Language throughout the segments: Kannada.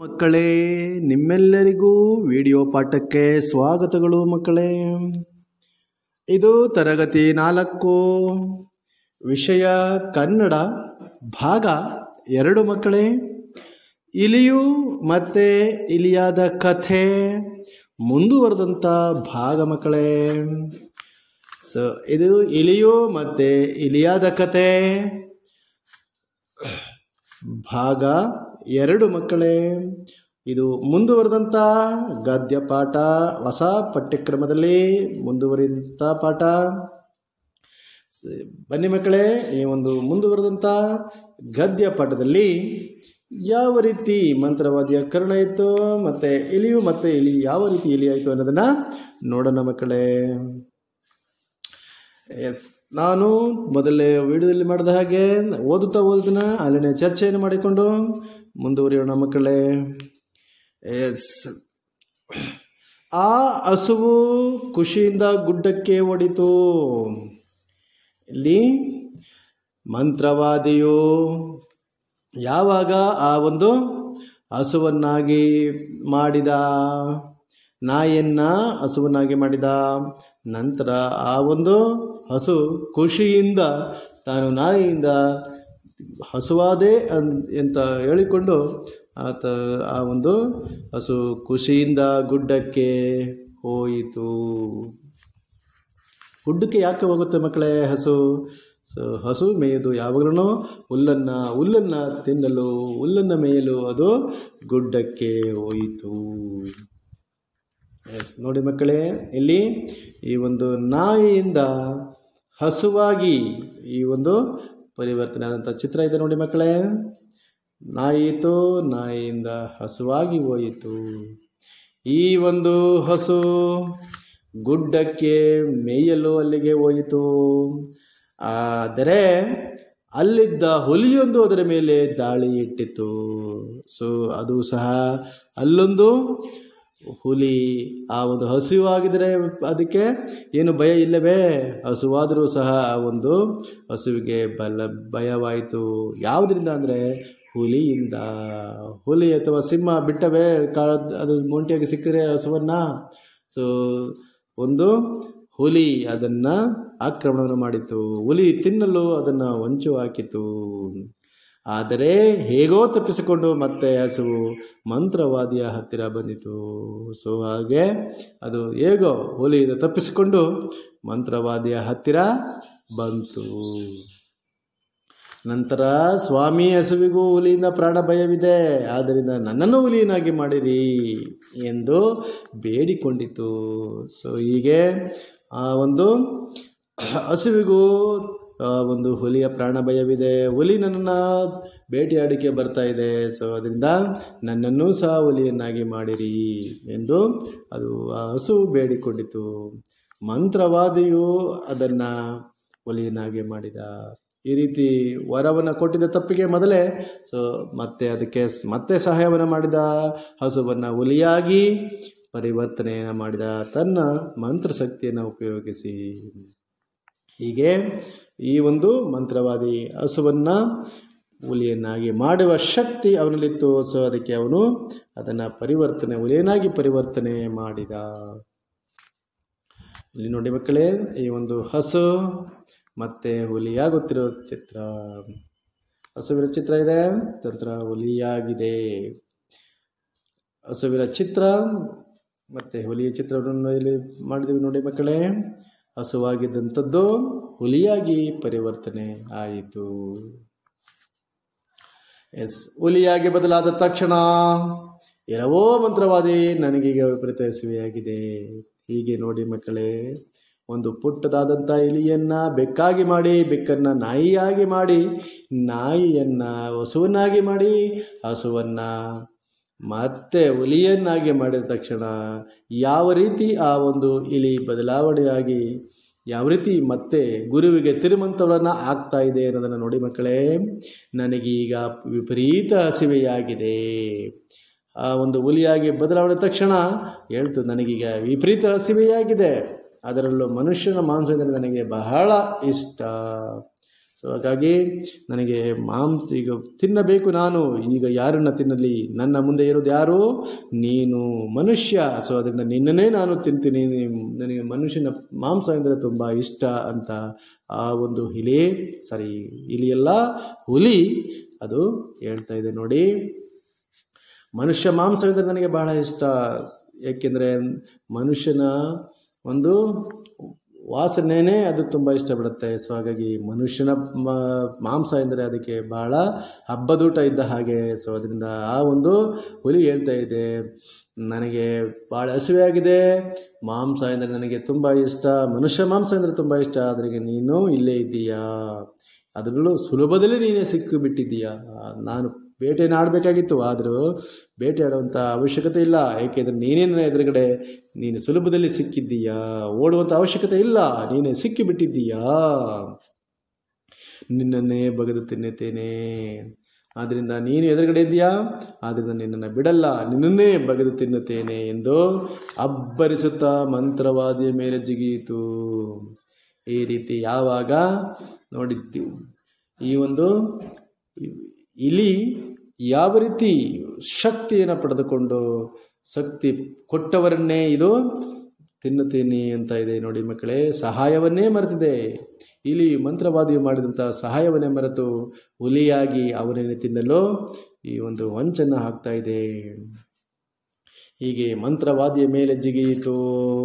ಮಕ್ಕಳೇ, ನಿಮ್ಮೆಲ್ಲರಿಗೂ ವಿಡಿಯೋ ಪಾಠಕ್ಕೆ ಸ್ವಾಗತಗಳು ಮಕ್ಕಳೇ. ಇದು ತರಗತಿ 4 ವಿಷಯ ಕನ್ನಡ ಭಾಗ 2 ಮಕ್ಕಳೇ. ಇಲಿಯು ಮತ್ತೆ ಇಲಿಯಾದ ಕಥೆ ಮುಂದುವರೆದಂಥ ಭಾಗ ಮಕ್ಕಳೇ. ಇದು ಇಲಿಯು ಮತ್ತೆ ಇಲಿಯಾದ ಕಥೆ ಭಾಗ 2 ಮಕ್ಕಳೇ. ಇದು ಮುಂದುವರೆದಂಥ ಗದ್ಯ ಪಾಠ, ಹೊಸ ಪಠ್ಯಕ್ರಮದಲ್ಲಿ ಮುಂದುವರಿದಂಥ ಪಾಠ. ಬನ್ನಿ ಮಕ್ಕಳೇ, ಈ ಒಂದು ಮುಂದುವರೆದಂಥ ಗದ್ಯ ಪಾಠದಲ್ಲಿ ಯಾವ ರೀತಿ ಮಂತ್ರವಾದಿಯ ಕರ್ಣ ಇತ್ತು ಮತ್ತು ಇಲಿಯು ಮತ್ತು ಇಲಿ ಯಾವ ರೀತಿ ಇಲಿ ಆಯಿತು ಅನ್ನೋದನ್ನು ನೋಡೋಣ ಮಕ್ಕಳೇ. ನಾನು ಮೊದಲೇ ವಿಡಿಯೋದಲ್ಲಿ ಮಾಡಿದ ಹಾಗೆ ಓದುತ್ತಾ ಅಲ್ಲಿನ ಚರ್ಚೆಯನ್ನು ಮಾಡಿಕೊಂಡು ಮುಂದುವರಿಯೋಣ ಮಕ್ಕಳೇ. ಆ ಹಸುವು ಖುಷಿಯಿಂದ ಗುಡ್ಡಕ್ಕೆ ಓಡಿತು. ಇಲ್ಲಿ ಮಂತ್ರವಾದಿಯು ಯಾವಾಗ ಆ ಒಂದು ಹಸುವನ್ನಾಗಿ ಮಾಡಿದ, ನಾಯಿಯನ್ನು ಹಸುವನ್ನಾಗಿ ಮಾಡಿದ ನಂತರ ಆ ಒಂದು ಹಸು ಖುಷಿಯಿಂದ ತಾನು ನಾಯಿಯಿಂದ ಹಸುವಾದೆ ಅಂತ ಹೇಳಿಕೊಂಡು ಆ ಒಂದು ಹಸು ಖುಷಿಯಿಂದ ಗುಡ್ಡಕ್ಕೆ ಹೋಯಿತು. ಗುಡ್ಡಕ್ಕೆ ಯಾಕೆ ಹೋಗುತ್ತೆ ಮಕ್ಕಳೇ ಹಸು? ಹಸು ಮೇಯೋದು ಯಾವಾಗಲೂ ಹುಲ್ಲನ್ನು ತಿನ್ನಲು, ಹುಲ್ಲನ್ನು ಮೇಯಲು ಅದು ಗುಡ್ಡಕ್ಕೆ ಹೋಯಿತು. ನೋಡಿ ಮಕ್ಕಳೇ, ಇಲ್ಲಿ ಈ ಒಂದು ನಾಯಿಯಿಂದ ಹಸುವಾಗಿ ಈ ಒಂದು ಪರಿವರ್ತನೆ ಆದಂಥ ಚಿತ್ರ ಇದೆ ನೋಡಿ ಮಕ್ಕಳೇ. ನಾಯಿತು, ನಾಯಿಯಿಂದ ಹಸುವಾಗಿ ಹೋಯಿತು. ಈ ಒಂದು ಹಸು ಗುಡ್ಡಕ್ಕೆ ಮೇಯಲು ಅಲ್ಲಿಗೆ ಹೋಯಿತು. ಆದರೆ ಅಲ್ಲಿದ್ದ ಹುಲಿಯೊಂದು ಅದರ ಮೇಲೆ ದಾಳಿ ಇಟ್ಟಿತು. ಅದು ಸಹ ಅಲ್ಲೊಂದು ಹುಲಿ ಆ ಒಂದು ಹಸುವಾಗಿದ್ದರೆ ಅದಕ್ಕೆ ಏನು ಭಯ ಇಲ್ಲವೇ? ಹಸುವಾದರೂ ಸಹ ಆ ಒಂದು ಹಸುವಿಗೆ ಭಯವಾಯಿತು. ಯಾವುದರಿಂದ ಅಂದರೆ ಹುಲಿಯಿಂದ. ಹುಲಿ ಅಥವಾ ಸಿಂಹ ಬಿಟ್ಟವೇ ಅದು ಮೊಂಟಿಯಾಗಿ ಸಿಕ್ಕರೆ ಹಸುವನ್ನು. ಒಂದು ಹುಲಿ ಅದನ್ನು ಆಕ್ರಮಣವನ್ನು ಮಾಡಿತು. ಹುಲಿ ತಿನ್ನಲು ಅದನ್ನು ಹೊಂಚು ಹಾಕಿತು. ಆದರೆ ಹೇಗೋ ತಪ್ಪಿಸಿಕೊಂಡು ಮತ್ತೆ ಹಸುವು ಮಂತ್ರವಾದಿಯ ಹತ್ತಿರ ಬಂದಿತು. ಹಾಗೆ ಅದು ಹೇಗೋ ಹುಲಿಯಿಂದ ತಪ್ಪಿಸಿಕೊಂಡು ಮಂತ್ರವಾದಿಯ ಹತ್ತಿರ ಬಂತು. ನಂತರ ಸ್ವಾಮಿ, ಹಸುವಿಗೂ ಹುಲಿಯಿಂದ ಪ್ರಾಣ ಭಯವಿದೆ, ಆದ್ದರಿಂದ ನನ್ನನ್ನು ಹುಲಿಯನ್ನಾಗಿ ಮಾಡಿರಿ ಎಂದು ಬೇಡಿಕೊಂಡಿತು. ಹೀಗೆ ಆ ಒಂದು ಹಸುವಿಗೂ ಒಂದು ಹುಲಿಯ ಪ್ರಾಣ ಭಯವಿದೆ. ಹುಲಿ ನನ್ನನ್ನು ಬೇಟೆಯಾಡಿಕೆ ಬರ್ತಾ ಇದೆ. ಅದರಿಂದ ನನ್ನನ್ನು ಸಹ ಹುಲಿಯನ್ನಾಗಿ ಮಾಡಿರಿ ಎಂದು ಅದು ಆ ಹಸು ಬೇಡಿಕೊಂಡಿತು. ಮಂತ್ರವಾದಿಯು ಅದನ್ನು ಹುಲಿಯನ್ನಾಗಿ ಮಾಡಿದ. ಈ ರೀತಿ ವರವನ್ನು ಕೊಟ್ಟಿದ್ದ ತಪ್ಪಿಗೆ ಮೊದಲೇ ಮತ್ತೆ ಸಹಾಯವನ್ನು ಮಾಡಿದ. ಹಸುವನ್ನು ಹುಲಿಯಾಗಿ ಪರಿವರ್ತನೆಯನ್ನು ಮಾಡಿದ ತನ್ನ ಮಂತ್ರಶಕ್ತಿಯನ್ನು ಉಪಯೋಗಿಸಿ. ಹೀಗೆ ಈ ಒಂದು ಮಂತ್ರವಾದಿ ಹಸುವನ್ನು ಹುಲಿಯನ್ನಾಗಿ ಮಾಡುವ ಶಕ್ತಿ ಅವನಲ್ಲಿತ್ತು. ಅದಕ್ಕೆ ಅವನು ಅದನ್ನು ಹುಲಿಯನ್ನಾಗಿ ಪರಿವರ್ತನೆ ಮಾಡಿದ. ಇಲ್ಲಿ ನೋಡಿ ಮಕ್ಕಳೇ, ಈ ಒಂದು ಹಸು ಮತ್ತೆ ಹುಲಿಯಾಗುತ್ತಿರೋ ಚಿತ್ರ. ಹಸುವಿನ ಚಿತ್ರ ಇದೆ, ನಂತರ ಹುಲಿಯಾಗಿದೆ. ಹಸುವಿನ ಚಿತ್ರ ಮತ್ತು ಹುಲಿಯ ಚಿತ್ರವನ್ನು ಇಲ್ಲಿ ಮಾಡಿದ್ದೀವಿ ನೋಡಿ ಮಕ್ಕಳೇ. ಹಸುವಾಗಿದ್ದಂಥದ್ದು ಹುಲಿಯಾಗಿ ಪರಿವರ್ತನೆ ಆಯಿತು. ಹುಲಿಯಾಗಿ ಬದಲಾದ ತಕ್ಷಣ ಎಲ್ಲವೋ ಮಂತ್ರವಾದಿ ನನಗೀಗ ವಿಪರೀತ ಹಸುವೆಯಾಗಿದೆ. ಹೀಗೆ ನೋಡಿ ಮಕ್ಕಳೇ, ಒಂದು ಪುಟ್ಟದಾದಂಥ ಇಲಿಯನ್ನು ಬೆಕ್ಕಾಗಿ ಮಾಡಿ, ಬೆಕ್ಕನ್ನು ನಾಯಿಯಾಗಿ ಮಾಡಿ, ನಾಯಿಯನ್ನು ಹಸುವನ್ನಾಗಿ ಮಾಡಿ, ಹಸುವನ್ನು ಮತ್ತೆ ಹುಲಿಯನ್ನಾಗಿ ಮಾಡಿದ ತಕ್ಷಣ ಯಾವ ರೀತಿ ಆ ಒಂದು ಇಲಿ ಬದಲಾವಣೆಯಾಗಿ ಯಾವ ರೀತಿ ಮತ್ತೆ ಗುರುವಿಗೆ ತಿರುಮಂತ್ರವನ್ನು ಆಗ್ತಾ ಇದೆ ಅನ್ನೋದನ್ನು ನೋಡಿ ಮಕ್ಕಳೇ. ನನಗೀಗ ವಿಪರೀತ ಹಸಿವೆಯಾಗಿದೆ. ಆ ಒಂದು ಹುಲಿಯಾಗಿ ಬದಲಾವಣೆ ತಕ್ಷಣ ಹೇಳ್ತು, ನನಗೀಗ ವಿಪರೀತ ಹಸಿವೆಯಾಗಿದೆ, ಅದರಲ್ಲೂ ಮನುಷ್ಯನ ಮಾಂಸದಿಂದ ನನಗೆ ಬಹಳ ಇಷ್ಟ. ಸೊ ಹಾಗಾಗಿ ನನಗೆ ಈಗ ತಿನ್ನಬೇಕು ನಾನು. ಈಗ ಯಾರನ್ನು ತಿನ್ನಲಿ? ನನ್ನ ಮುಂದೆ ಇರೋದು ಯಾರು? ನೀನು ಮನುಷ್ಯ. ಸೊ ಅದರಿಂದ ನಿನ್ನನ್ನೇ ನಾನು ತಿಂತೀನಿ. ನನಗೆ ಮನುಷ್ಯನ ಮಾಂಸ ಅಂದರೆ ತುಂಬ ಇಷ್ಟ ಅಂತ ಆ ಒಂದು ಇಲಿಯಲ್ಲ, ಹುಲಿ ಅದು ಹೇಳ್ತಾ ಇದೆ ನೋಡಿ. ಮನುಷ್ಯ ಮಾಂಸವೆಂದರೆ ನನಗೆ ಬಹಳ ಇಷ್ಟ. ಏಕೆಂದರೆ ಮನುಷ್ಯನ ಒಂದು ವಾಸನೆಯೇ ಅದು ತುಂಬ ಇಷ್ಟಪಡುತ್ತೆ. ಸೊ ಹಾಗಾಗಿ ಮನುಷ್ಯನ ಮಾಂಸ ಎಂದರೆ ಅದಕ್ಕೆ ಬಹಳ ಹಬ್ಬದೂಟ ಇದ್ದ ಹಾಗೆ. ಸೊ ಅದರಿಂದ ಆ ಒಂದು ಹುಲಿ ಹೇಳ್ತಾ ಇದೆ, ನನಗೆ ಭಾಳ ಹಸಿವೆಯಾಗಿದೆ, ಮಾಂಸ ಎಂದರೆ ನನಗೆ ತುಂಬ ಇಷ್ಟ, ಮನುಷ್ಯ ಮಾಂಸ ಅಂದರೆ ತುಂಬ ಇಷ್ಟ. ಆದರೆ ನೀನು ಇಲ್ಲೇ ಇದ್ದೀಯಾ, ಅದರಲ್ಲೂ ಸುಲಭದಲ್ಲಿ ನೀನೇ ಸಿಕ್ಕಿಬಿಟ್ಟಿದ್ದೀಯಾ. ನಾನು ಬೇಟೆಯನ್ನು ಆಡಬೇಕಾಗಿತ್ತು, ಆದರೂ ಬೇಟೆ ಆಡುವಂಥ ಅವಶ್ಯಕತೆ ಇಲ್ಲ. ಏಕೆಂದರೆ ನೀನೇ ನನ್ನ ಎದುರುಗಡೆ, ನೀನು ಸುಲಭದಲ್ಲಿ ಸಿಕ್ಕಿದ್ದೀಯಾ, ಓಡುವಂಥ ಅವಶ್ಯಕತೆ ಇಲ್ಲ, ನೀನೇ ಸಿಕ್ಕಿಬಿಟ್ಟಿದ್ದೀಯಾ. ನಿನ್ನನ್ನೇ ಬಗೆದು ತಿನ್ನುತ್ತೇನೆ, ಆದ್ದರಿಂದ ನೀನು ಎದುರುಗಡೆ ಇದ್ದೀಯಾ, ಆದ್ದರಿಂದ ನಿನ್ನನ್ನು ಬಿಡಲ್ಲ, ನಿನ್ನನ್ನೇ ಬಗೆದು ತಿನ್ನುತ್ತೇನೆ ಎಂದು ಅಬ್ಬರಿಸುತ್ತಾ ಮಂತ್ರವಾದಿಯ ಮೇಲೆ ಜಿಗಿಯಿತು. ಈ ರೀತಿ ಯಾವಾಗ ನೋಡಿದ್ದೀವಿ, ಈ ಒಂದು ಇಲಿ ಯಾವ ರೀತಿ ಶಕ್ತಿಯನ್ನು ಪಡೆದುಕೊಂಡು ಶಕ್ತಿ ಕೊಟ್ಟವರನ್ನೇ ಇದು ತಿನ್ನುತ್ತೀನಿ ಅಂತ ಇದೆ ನೋಡಿ ಮಕ್ಕಳೇ. ಸಹಾಯವನ್ನೇ ಮರೆತಿದೆ. ಇಲಿ ಮಂತ್ರವಾದಿಯು ಮಾಡಿದಂಥ ಸಹಾಯವನ್ನೇ ಮರೆತು ಹುಲಿಯಾಗಿ ಅವನನ್ನೇ ತಿನ್ನಲು ಈ ಒಂದು ಹೊಂಚನ್ನು ಹಾಕ್ತಾ ಇದೆ. ಹೀಗೆ ಮಂತ್ರವಾದಿಯ ಮೇಲೆ ಜಿಗಿಯಿತು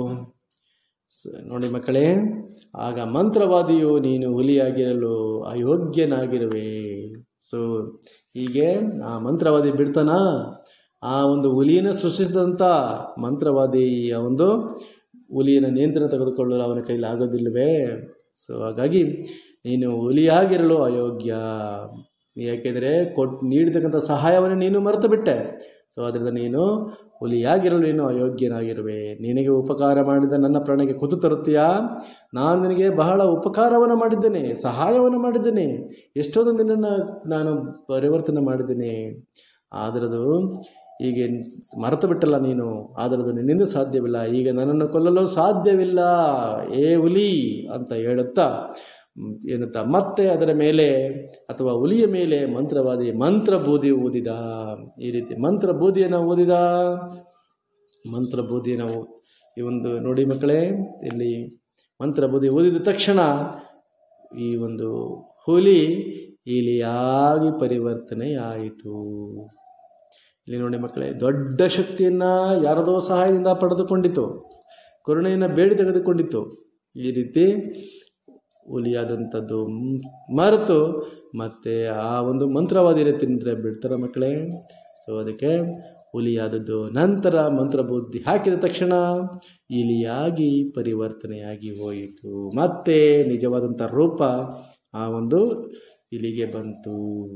ನೋಡಿ ಮಕ್ಕಳೇ. ಆಗ ಮಂತ್ರವಾದಿಯು ನೀನು ಹುಲಿಯಾಗಿರಲು ಅಯೋಗ್ಯನಾಗಿರುವೆ. ಸೊ ಹೀಗೆ ಆ ಮಂತ್ರವಾದಿ ಬಿಡ್ತಾನ? ಆ ಒಂದು ಹುಲಿಯನ್ನು ಸೃಷ್ಟಿಸಿದಂಥ ಮಂತ್ರವಾದಿ ಆ ಒಂದು ಹುಲಿಯನ್ನು ನಿಯಂತ್ರಣ ತೆಗೆದುಕೊಳ್ಳಲು ಅವನ ಕೈಲಿ ಆಗೋದಿಲ್ಲವೇ? ಸೊ ಹಾಗಾಗಿ ನೀನು ಹುಲಿಯಾಗಿರಲು ಅಯೋಗ್ಯ. ಯಾಕೆಂದರೆ ನೀಡಿರ್ತಕ್ಕಂಥ ಸಹಾಯವನ್ನು ನೀನು ಮರೆತು ಬಿಟ್ಟೆ. ಸೊ ಅದರಿಂದ ನೀನು ಹುಲಿಯಾಗಿರಲು ನೀನು ಅಯೋಗ್ಯನಾಗಿರುವೆ. ನಿನಗೆ ಉಪಕಾರ ಮಾಡಿದ ನನ್ನ ಪ್ರಾಣಕ್ಕೆ ಕುತು ತರುತ್ತೀಯಾ? ನಾನು ನಿನಗೆ ಬಹಳ ಉಪಕಾರವನ್ನು ಮಾಡಿದ್ದೇನೆ, ಸಹಾಯವನ್ನು ಮಾಡಿದ್ದೇನೆ, ಎಷ್ಟೊಂದು ನಿನ್ನನ್ನು ನಾನು ಪರಿವರ್ತನೆ ಮಾಡಿದ್ದೇನೆ. ಆದರದು ಹೀಗೆ ಮರೆತು ಬಿಟ್ಟಲ್ಲ ನೀನು, ಆದರದು ನಿನ್ನಿಂದ ಸಾಧ್ಯವಿಲ್ಲ. ಈಗ ನನ್ನನ್ನು ಕೊಲ್ಲಲು ಸಾಧ್ಯವಿಲ್ಲ ಏ ಹುಲಿ ಅಂತ ಹೇಳುತ್ತಾ ಎನ್ನುತ್ತಾ ಮತ್ತೆ ಅದರ ಮೇಲೆ ಅಥವಾ ಹುಲಿಯ ಮೇಲೆ ಮಂತ್ರವಾದಿ ಮಂತ್ರಬೂದಿ ಊದಿದ. ಈ ರೀತಿ ಮಂತ್ರಬೂದಿಯನ್ನು ಊದಿದ. ಮಂತ್ರಬೂದಿಯನ್ನು ಈ ಒಂದು ನೋಡಿ ಮಕ್ಕಳೇ, ಇಲ್ಲಿ ಮಂತ್ರಬೂದಿ ಊದಿದ ತಕ್ಷಣ ಈ ಒಂದು ಹುಲಿ ಇಲಿಯಾಗಿ ಪರಿವರ್ತನೆಯಾಯಿತು. ಇಲ್ಲಿ ನೋಡಿ ಮಕ್ಕಳೇ, ದೊಡ್ಡ ಶಕ್ತಿಯನ್ನು ಯಾರದೋ ಸಹಾಯದಿಂದ ಪಡೆದುಕೊಂಡಿತು, ಕರುಣೆಯನ್ನು ಬೇಡಿ ತೆಗೆದುಕೊಂಡಿತ್ತು. ಈ ರೀತಿ ಹುಲಿಯಾದಂಥದ್ದು ಮರೆತು ಮತ್ತೆ ಆ ಒಂದು ಮಂತ್ರವಾದಿನೇ ತಿಂದರೆ ಬಿಡ್ತಾರೆ ಮಕ್ಕಳೇ. ಸೊ ಅದಕ್ಕೆ ಹುಲಿಯಾದದ್ದು ನಂತರ ಮಂತ್ರಬುದ್ಧಿ ಹಾಕಿದ ತಕ್ಷಣ ಇಲಿಯಾಗಿ ಪರಿವರ್ತನೆಯಾಗಿ ಹೋಯಿತು. ಮತ್ತೆ ನಿಜವಾದಂಥ ರೂಪ ಆ ಒಂದು ಇಲಿಗೆ ಬಂತು.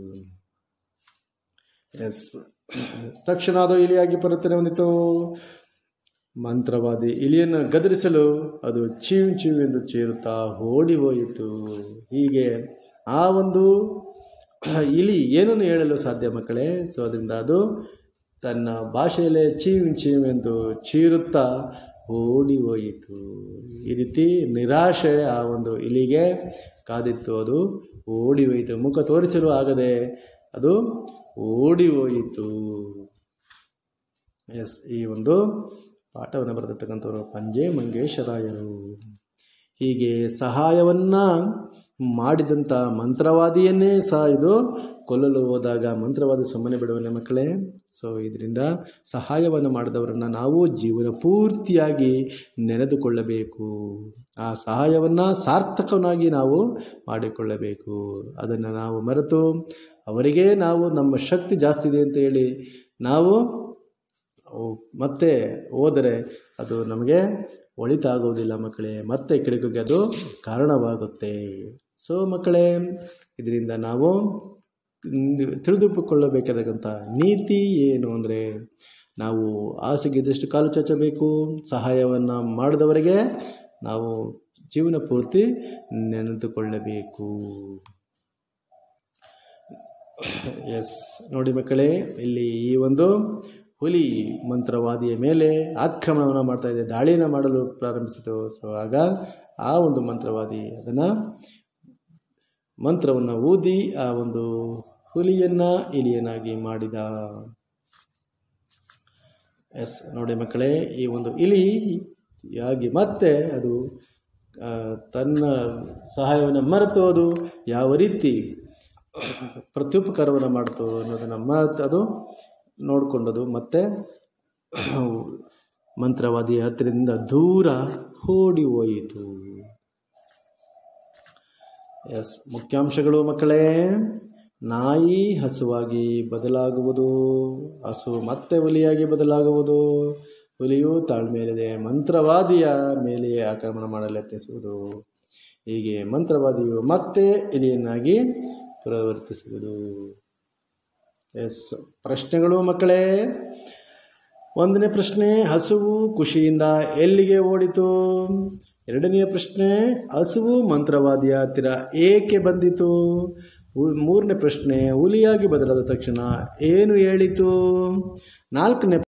ತಕ್ಷಣ ಅದು ಇಲಿಯಾಗಿ ಪರಿವರ್ತನೆ ಹೊಂದಿತು. ಮಂತ್ರವಾದಿ ಇಲಿಯನ್ನು ಗದರಿಸಲು ಅದು ಚೀವ್ ಚೀವ್ ಎಂದು ಚೀರುತ್ತಾ ಓಡಿ ಹೋಯಿತು. ಹೀಗೆ ಆ ಒಂದು ಇಲಿ ಏನನ್ನು ಹೇಳಲು ಸಾಧ್ಯ ಮಕ್ಕಳೇ? ಸೊ ಅದರಿಂದ ಅದು ತನ್ನ ಭಾಷೆಯಲ್ಲೇ ಚೀವ್ ಚೀವ್ ಎಂದು ಚೀರುತ್ತಾ ಓಡಿ ಹೋಯಿತು. ಈ ರೀತಿ ನಿರಾಶೆ ಆ ಒಂದು ಇಲಿಗೆ ಕಾದಿತ್ತು. ಅದು ಓಡಿ ಹೋಯಿತು. ಮುಖ ತೋರಿಸಲು ಆಗದೆ ಅದು ಓಡಿ ಹೋಯಿತು. ಈ ಒಂದು ಪಾಠವನ್ನು ಬರೆದಿರ್ತಕ್ಕಂಥವರು ಪಂಜೆ ಮಂಗೇಶರಾಯರು. ಹೀಗೆ ಸಹಾಯವನ್ನು ಮಾಡಿದಂಥ ಮಂತ್ರವಾದಿಯನ್ನೇ ಸಹ ಇದು ಕೊಲ್ಲಲು ಹೋದಾಗ ಮಂತ್ರವಾದಿ ಸುಮ್ಮನೆ ಬಿಡುವನೆ ಮಕ್ಕಳೇ. ಸೊ ಇದರಿಂದ ಸಹಾಯವನ್ನು ಮಾಡಿದವರನ್ನು ನಾವು ಜೀವನ ಪೂರ್ತಿಯಾಗಿ ನೆನೆದುಕೊಳ್ಳಬೇಕು. ಆ ಸಹಾಯವನ್ನು ಸಾರ್ಥಕವನ್ನಾಗಿ ನಾವು ಮಾಡಿಕೊಳ್ಳಬೇಕು. ಅದನ್ನು ನಾವು ಮರೆತು ಅವರಿಗೆ ನಾವು ನಮ್ಮ ಶಕ್ತಿ ಜಾಸ್ತಿ ಇದೆ ಅಂತ ಹೇಳಿ ನಾವು ಮತ್ತೆ ಹೋದರೆ ಅದು ನಮಗೆ ಒಳಿತಾಗುವುದಿಲ್ಲ ಮಕ್ಕಳೇ. ಮತ್ತೆ ಕೆಡುಕಿಗೆ ಅದು ಕಾರಣವಾಗುತ್ತೆ. ಸೊ ಮಕ್ಕಳೇ, ಇದರಿಂದ ನಾವು ತಿಳಿದುಕೊಳ್ಳಬೇಕಾದಂಥ ನೀತಿ ಏನು ಅಂದರೆ, ನಾವು ಹಾಸಿಗೆದಷ್ಟು ಕಾಲು ಚಾಚಬೇಕು. ಸಹಾಯವನ್ನು ಮಾಡಿದವರಿಗೆ ನಾವು ಜೀವನ ಪೂರ್ತಿ ನೆನೆದುಕೊಳ್ಳಬೇಕು. ನೋಡಿ ಮಕ್ಕಳೇ, ಇಲ್ಲಿ ಈ ಒಂದು ಹುಲಿ ಮಂತ್ರವಾದಿಯ ಮೇಲೆ ಆಕ್ರಮಣವನ್ನು ಮಾಡ್ತಾ ಇದೆ, ದಾಳಿಯನ್ನು ಮಾಡಲು ಪ್ರಾರಂಭಿಸಿತು. ಸೊ ಆಗ ಆ ಒಂದು ಮಂತ್ರವಾದಿ ಅದನ್ನು ಮಂತ್ರವನ್ನು ಊದಿ ಆ ಒಂದು ಹುಲಿಯನ್ನು ಇಲಿಯನ್ನಾಗಿ ಮಾಡಿದ. ಎಸ್, ನೋಡಿ ಮಕ್ಕಳೇ, ಈ ಒಂದು ಇಲಿಯಾಗಿ ಮತ್ತೆ ಅದು ತನ್ನ ಸಹಾಯವನ್ನು ಮರೆತು ಅದು ಯಾವ ರೀತಿ ಪ್ರತ್ಯುಪಕಾರವನ್ನು ಮಾಡ್ತು ಅನ್ನೋದನ್ನು ಅದು ನೋಡಿಕೊಂಡದು ಮತ್ತೆ ಮಂತ್ರವಾದಿಯ ಹತ್ತಿರದಿಂದ ದೂರ ಓಡಿ ಹೋಯಿತು. ಎಸ್, ಮುಖ್ಯಾಂಶಗಳು ಮಕ್ಕಳೇ, ನಾಯಿ ಹಸುವಾಗಿ ಬದಲಾಗುವುದು, ಹಸು ಮತ್ತೆ ಹುಲಿಯಾಗಿ ಬದಲಾಗುವುದು, ಹುಲಿಯು ತಾಳ್ಮೆಯಲ್ಲಿದೆ ಮಂತ್ರವಾದಿಯ ಮೇಲೆಯೇ ಆಕ್ರಮಣ ಮಾಡಲು ಯತ್ನಿಸುವುದು, ಹೀಗೆ ಮಂತ್ರವಾದಿಯು ಮತ್ತೆ ಇಲಿಯನ್ನಾಗಿ ಪ್ರವರ್ತಿಸುವುದು. ಎಸ್, ಪ್ರಶ್ನೆಗಳು ಮಕ್ಕಳೇ. 1ನೇ ಪ್ರಶ್ನೆ, ಹಸುವು ಖುಷಿಯಿಂದ ಎಲ್ಲಿಗೆ ಓಡಿತು? 2ನೆಯ ಪ್ರಶ್ನೆ, ಹಸುವು ಮಂತ್ರವಾದಿಯ ಹತ್ತಿರ ಏಕೆ ಬಂದಿತು? 3ನೇ ಪ್ರಶ್ನೆ, ಹುಲಿಯಾಗಿ ಬದಲಾದ ತಕ್ಷಣ ಏನು ಹೇಳಿತು? 4ನೇ